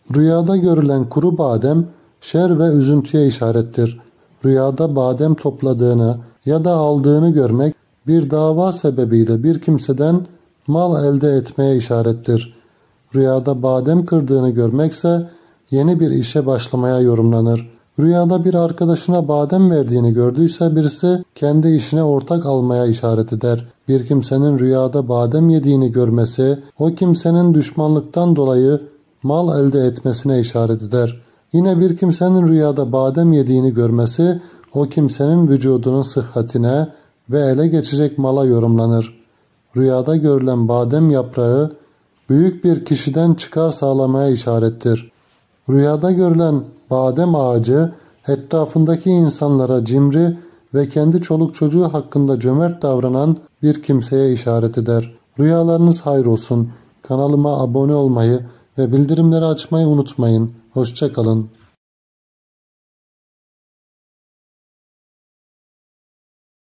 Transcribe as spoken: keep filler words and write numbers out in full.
Rüyada görülen kuru badem şer ve üzüntüye işarettir. Rüyada badem topladığını ya da aldığını görmek bir dava sebebiyle bir kimseden mal elde etmeye işarettir. Rüyada badem kırdığını görmekse yeni bir işe başlamaya yorumlanır. Rüyada bir arkadaşına badem verdiğini gördüyse birisi kendi işine ortak almaya işaret eder. Bir kimsenin rüyada badem yediğini görmesi o kimsenin düşmanlıktan dolayı mal elde etmesine işaret eder. Yine bir kimsenin rüyada badem yediğini görmesi o kimsenin vücudunun sıhhatine ve ele geçecek mala yorumlanır. Rüyada görülen badem yaprağı büyük bir kişiden çıkar sağlamaya işarettir. Rüyada görülen badem ağacı etrafındaki insanlara cimri ve kendi çoluk çocuğu hakkında cömert davranan bir kimseye işaret eder. Rüyalarınız hayır olsun. Kanalıma abone olmayı ve bildirimleri açmayı unutmayın. Hoşça kalın.